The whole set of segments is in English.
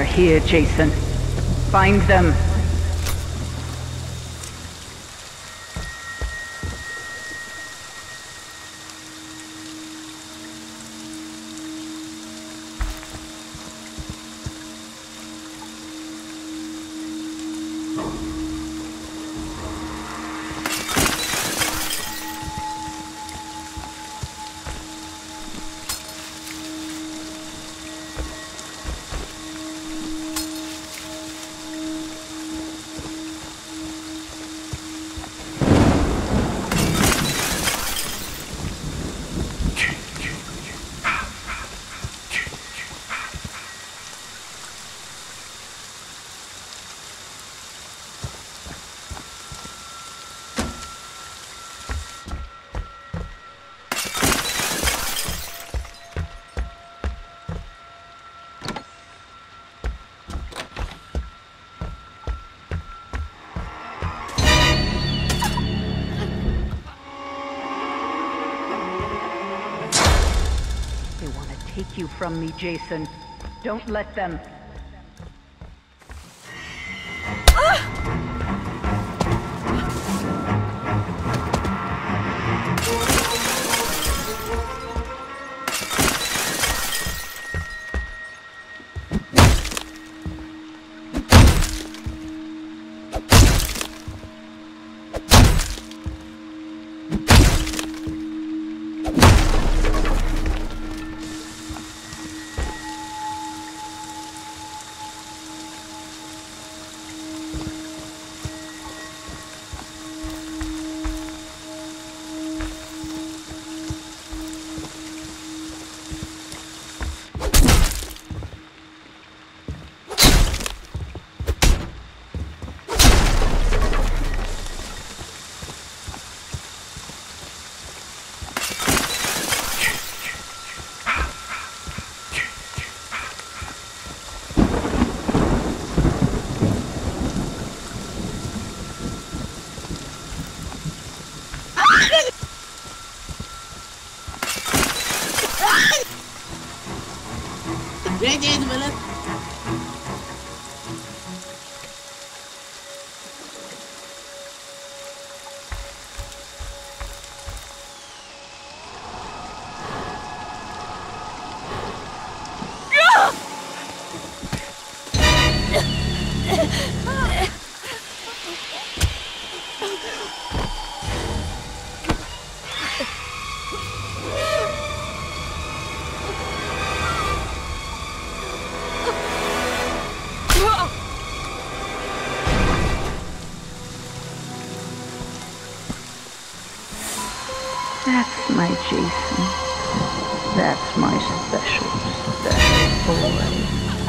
here, Jason. Find them. Take you from me, Jason. Don't let them. Ready, Miller? That's my Jason. That's my special boy.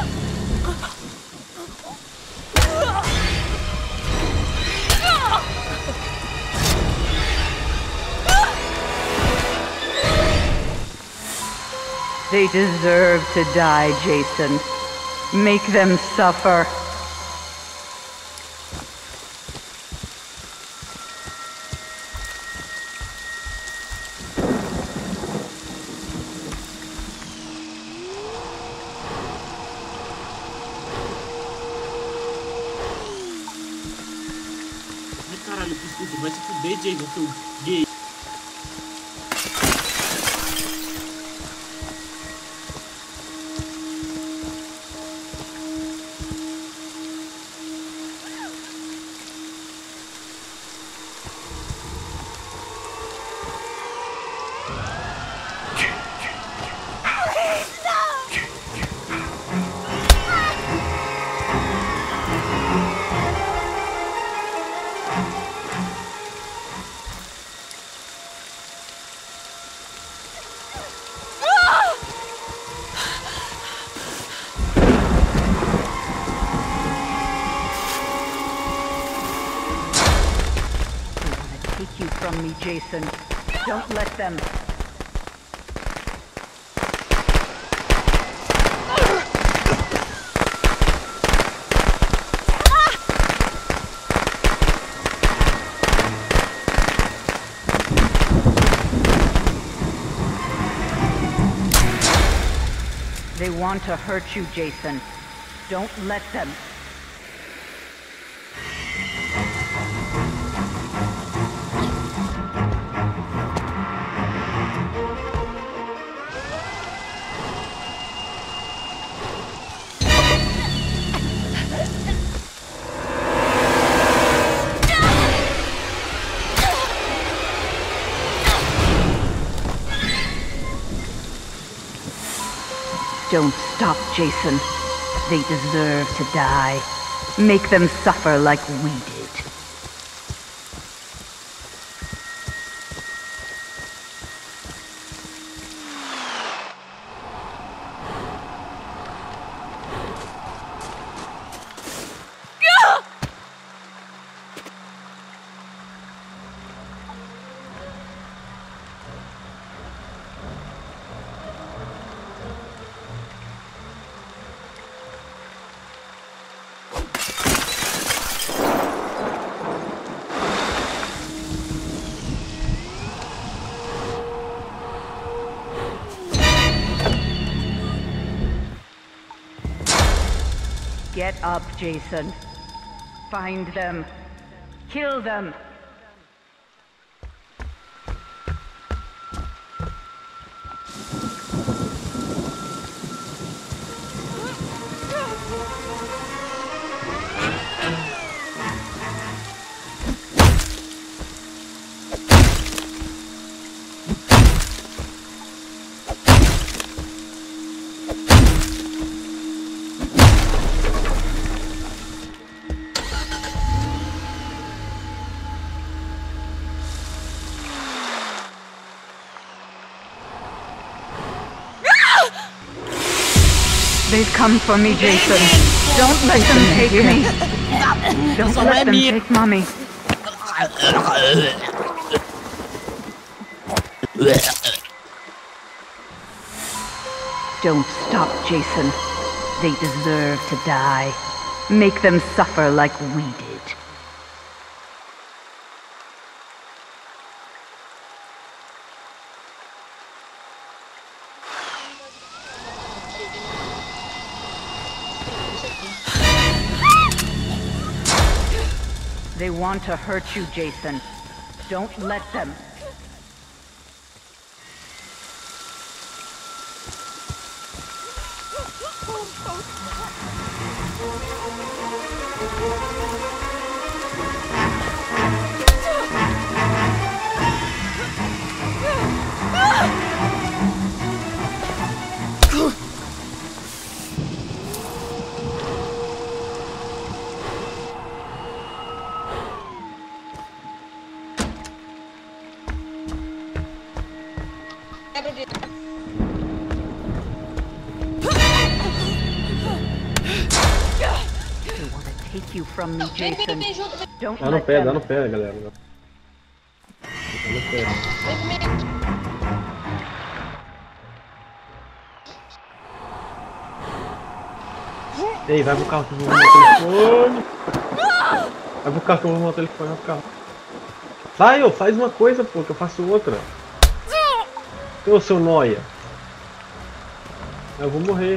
They deserve to die, Jason. Make them suffer. Caralho, que estúpido, vai se fuder, Jason, seu gay. Take you from me, Jason. Don't let them. They want to hurt you, Jason. Don't let them. Don't stop, Jason. They deserve to die. Make them suffer like we did. Get up, Jason. Find them. Kill them. They've come for me, Jason. Don't let them take me. Don't let them take Mommy. Don't stop, Jason. They deserve to die. Make them suffer like we did. They want to hurt you, Jason. Don't let them. Take you from me, Jason. Don't dá no pé, galera. Dá no pé. Ei, vai pro carro que eu vou arrumar o telefone. Vai pro carro que eu vou arrumar o telefone, vai pro carro. Sai, ô, faz uma coisa, pô, que eu faço outra. Ô, seu nóia. Eu vou morrer.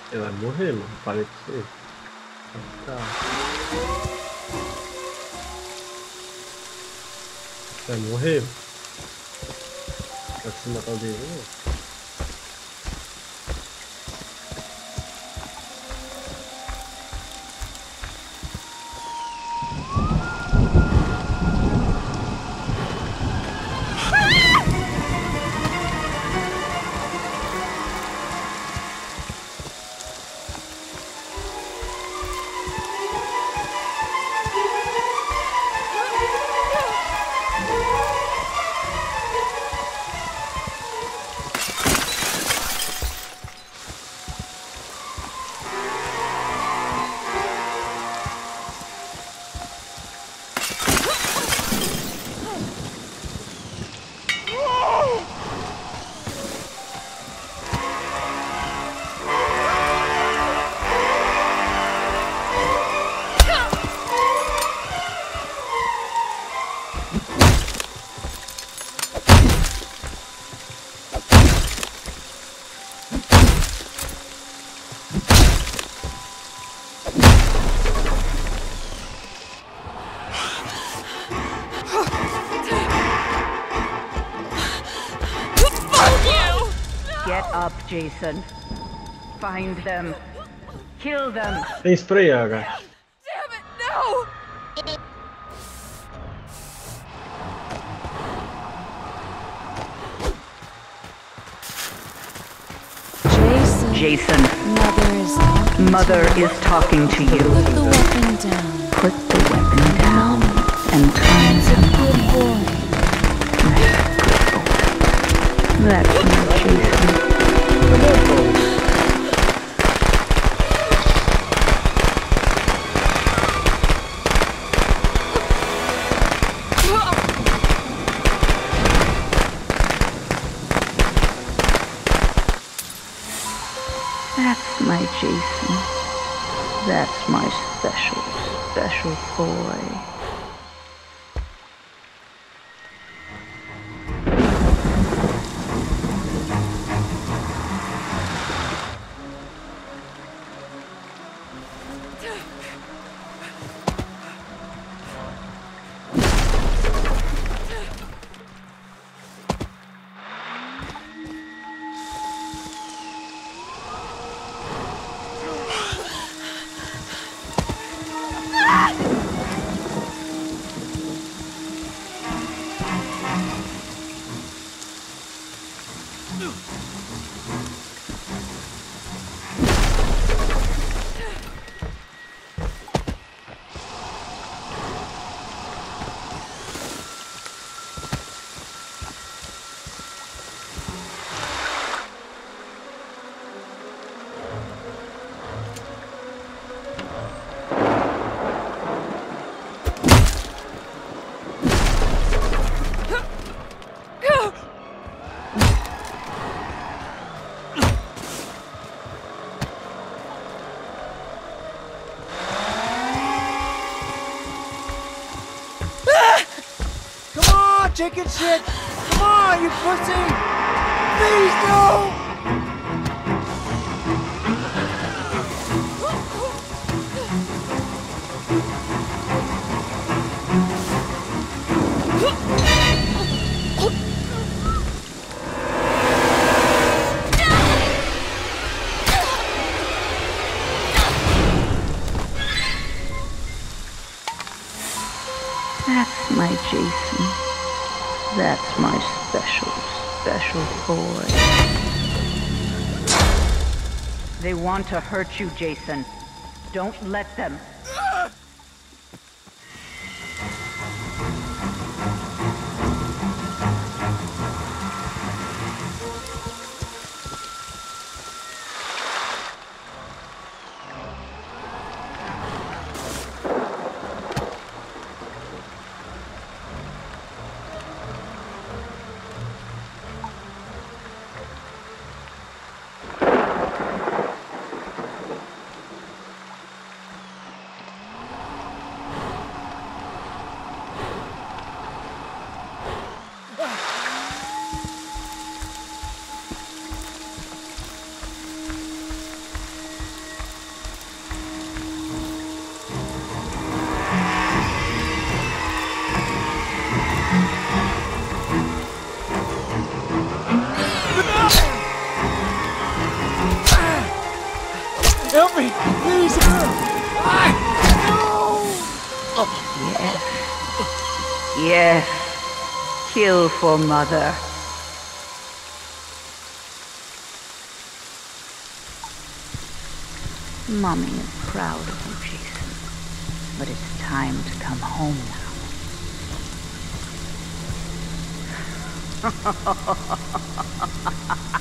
Ele vai morrer, mano. Falei pra você. Tá. Vai morrer. Vai se matar o dele. Get up, Jason. Find them. Kill them. Tem spray, H. Damn it, no! Jason, Mother Mother is is talking to you. Put the weapon down. Put the weapon down and He's come. a good boy. That's my Jason. That's my Jason. That's my special, special boy. Chicken shit! Come on, you pussy! Please no! That's my Jason. That's my special, special boy. They want to hurt you, Jason. Don't let them. Yes. Kill for Mother. Mommy is proud of you, Jason. But it's time to come home now.